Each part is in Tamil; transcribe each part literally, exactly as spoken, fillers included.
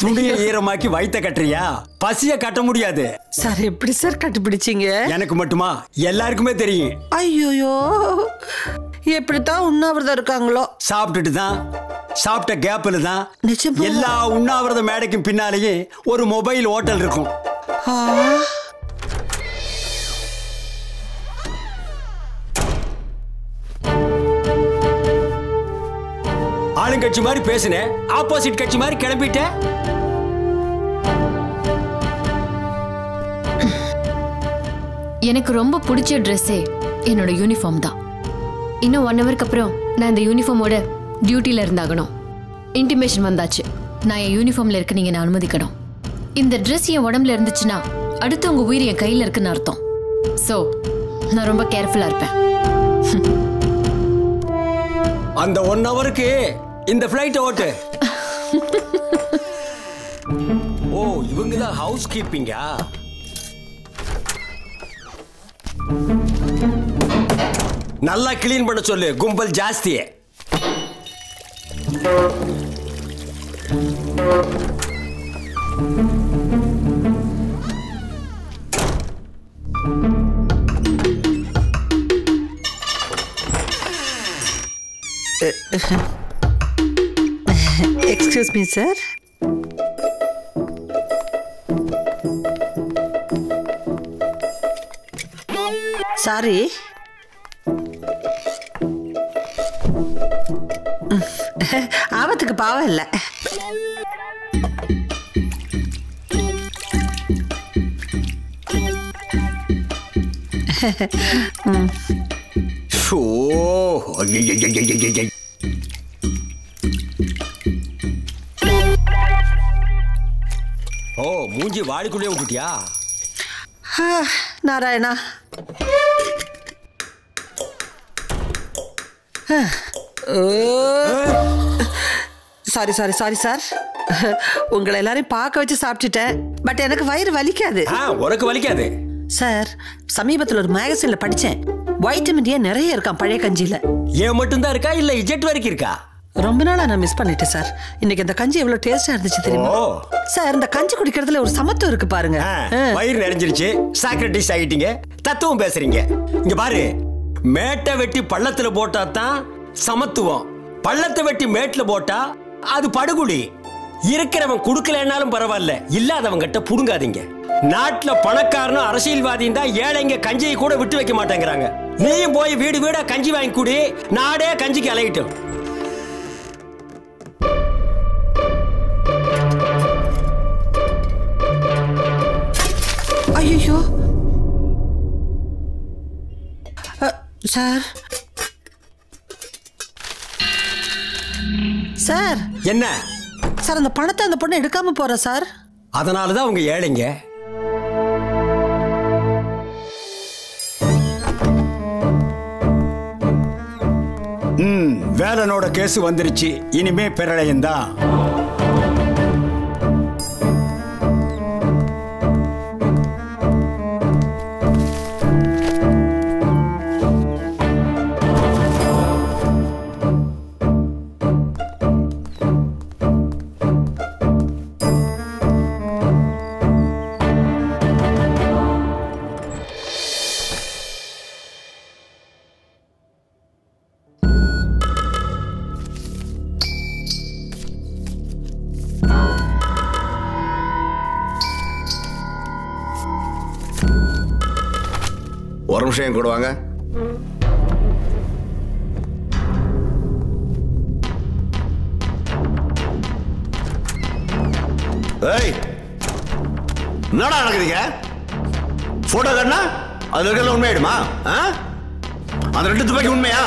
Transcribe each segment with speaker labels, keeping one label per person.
Speaker 1: துணியை ஈரமாக்கி வயித்த கட்டுறியா? பசிய கட்ட முடியாது
Speaker 2: சார். எப்படி சார் கண்டுபிடிச்சீங்க?
Speaker 1: எனக்கு மட்டுமா? எல்லாருக்குமே தெரியும்.
Speaker 2: ஐயோயோ, எப்படித்தான் உண்ணாவிரதம் இருக்காங்களோ.
Speaker 1: சாப்பிட்டுட்டு தான், சாப்பிட்ட கேப்ல தான்
Speaker 2: நிஜமா?
Speaker 1: எல்லா உண்ணாவிரத மேடைக்கும் பின்னாலேயே ஒரு மொபைல் ஹோட்டல் இருக்கும். ஆளுங்கட்சி மாதிரி பேசுனேன், ஆப்போசிட் கட்சி மாதிரி கிளம்பிட்ட.
Speaker 3: எனக்கு ரொம்ப பிடிச்ச ட்ரெஸ்ஸே என்னோட யூனிஃபார்ம் தான். இன்னும் ஒன் ஹவருக்கு அப்புறம் நான் இந்த யூனிஃபார்மோட டியூட்டியில் இருந்தாகணும். இன்டிமேஷன் வந்தாச்சு. நான் என் யூனிஃபார்மில் இருக்க நீங்கள் நான் அனுமதிக்கணும். இந்த ட்ரெஸ் என் உடம்புல இருந்துச்சுன்னா அடுத்து உங்கள் உயிர் என் கையில் இருக்குன்னு அர்த்தம். ஸோ நான் ரொம்ப கேர்ஃபுல்லாக இருப்பேன்.
Speaker 1: அந்த ஒன் ஹவருக்கு இந்த ஃப்ளைட் ஓட்டு. ஓ, இவங்க தான் ஹவுஸ் கீப்பிங்கா? நல்லா கிளீன் பண்ண சொல்லு, கும்பல் ஜாஸ்தியே.
Speaker 2: Excuse me sir. சாரி, ஆபத்துக்கு பாவம் இல்லை.
Speaker 1: ஓ, மூஞ்சி வாடிக்குள்ளே விட்டுட்டியா?
Speaker 2: Narayana, sorry sorry sorry sir. உங்களை எல்லாரையும் பார்க்க வச்சு சாப்பிட்டுட்டேன். பட் எனக்கு வயிறு வலிக்காது.
Speaker 1: உனக்கு வலிக்காது
Speaker 2: சார். சமீபத்தில் ஒரு மேகசின்ல படிச்சேன், வைட்டமின் ஏ நிறைய இருக்கான் பழைய கஞ்சியில.
Speaker 1: ஏன் மட்டும் தான் இருக்கா இல்ல இஜெட் வரைக்கும் இருக்கா?
Speaker 2: ரொம்ப நாளா நான் மிஸ் பண்ணிட்டேன் சார். இன்னைக்கு இந்த கஞ்சி எவ்வளவு டேஸ்டா இருந்துச்சு தெரியுமா சார்? இந்த கஞ்சி குடிக்கிறதுல ஒரு சமத்துவம் இருக்கு பாருங்க.
Speaker 1: வயிறு நிறைஞ்சிருச்சு, சாக்ரட்டிஸ் ஆகிட்டீங்க, தத்துவம் பேசுறீங்க. இங்க பாரு, மேட்டை வெட்டி பள்ளத்துல போட்டா தான் சமத்துவம், பள்ளத்தை வெட்டி மேட்ல போட்டா அது படுகுடி. இருக்கிறவன் குடுக்கலனாலும் பரவாயில்ல, இல்லாதவங்க கிட்ட புடுங்காதீங்க. நாட்டுல பணக்காரனும் அரசியல்வாதியும் தான் ஏழைங்க கஞ்சியை கூட விட்டு வைக்க மாட்டேங்கிறாங்க. நீயும் போய் வீடு வீடா கஞ்சி வாங்கி குடி, நாடே கஞ்சிக்கு அலையிட்டும்.
Speaker 2: ஐயோ சார். சார்
Speaker 1: என்ன
Speaker 2: சார், அந்த பணத்தை அந்த பொண்ணு எடுக்காம போற சார்.
Speaker 1: அதனாலதான் அவங்க ஏழைங்க. ம், வேலனோட கேஸ் வந்துருச்சு. இனிமே பிரளயம் தான்.
Speaker 4: ஒரு நிமிஷம் கூட வாங்க. ஏய், என்னடா நடக்குதுங்க? போட்டோ காட்டினா அது இருக்கிறது உண்மையாயிடுமா? அந்த ரெண்டு துப்பாக்கி உண்மையா?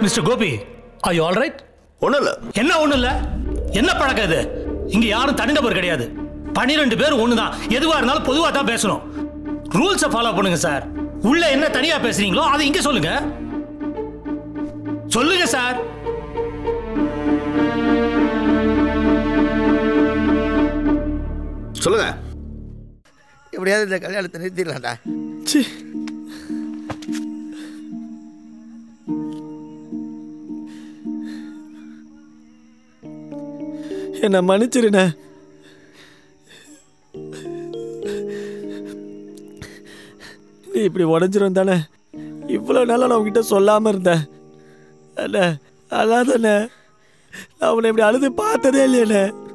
Speaker 5: Mister Gopi, are you all right?
Speaker 4: ஒன்றும் இல்லை.
Speaker 5: என்ன ஒண்ணும் இல்ல? என்ன பழக்கம் இது? இங்க யாரும் தனிநபர் கிடையாது. பன்னிரெண்டு பேர் ஒண்ணுதான். எதுவா இருந்தாலும் பொதுவா தான் பேசணும். ரூல்ஸை ஃபாலோ பண்ணுங்க சார். உள்ள என்ன தனியா பேசுறீங்களோ அதை இங்க சொல்லுங்க. சொல்லுங்க சார்.
Speaker 4: சொல்லுங்க.
Speaker 6: எப்படியாவது இந்த கல்யாணத்தை நிறுத்திடலாம்டா.
Speaker 7: என்ன மன்னிச்சிருண்ண. நீ இப்படி உடஞ்சிரும் தானே இவ்வளோ நாளாக நான் உங்ககிட்ட சொல்லாமல் இருந்தேன். அண்ணே அதான் தானே நான் உன்னை இப்படி அழுது பார்த்ததே இல்லையண்ணே.